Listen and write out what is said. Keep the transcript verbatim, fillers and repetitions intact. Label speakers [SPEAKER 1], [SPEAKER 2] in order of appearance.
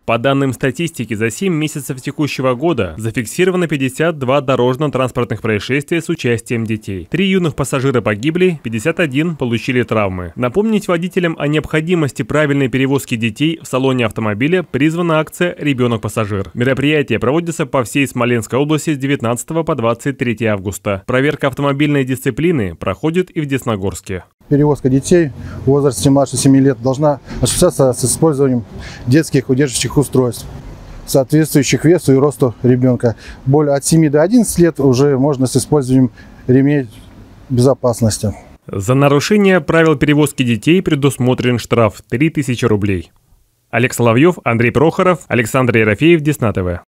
[SPEAKER 1] По данным статистики, за семь месяцев текущего года зафиксировано пятьдесят два дорожно-транспортных происшествия с участием детей. Три юных пассажира погибли, пятьдесят один получили травмы. Напомнить водителям о необходимости правильной перевозки детей в салоне автомобиля призвана акция «Ребенок-пассажир». Мероприятие проводится по всей Смоленской области с девятнадцатого по двадцать третье августа. Проверка автомобильной дисциплины проходит и в Десногорске.
[SPEAKER 2] Перевозка детей в возрасте младше семи лет должна осуществляться с использованием детских удерживающих устройств, соответствующих весу и росту ребенка. Более от семи до одиннадцати лет уже можно с использованием ремней безопасности.
[SPEAKER 1] За нарушение правил перевозки детей предусмотрен штраф три тысячи рублей. Олег Соловьев, Андрей Прохоров, Александр Ерофеев, Десна ТВ.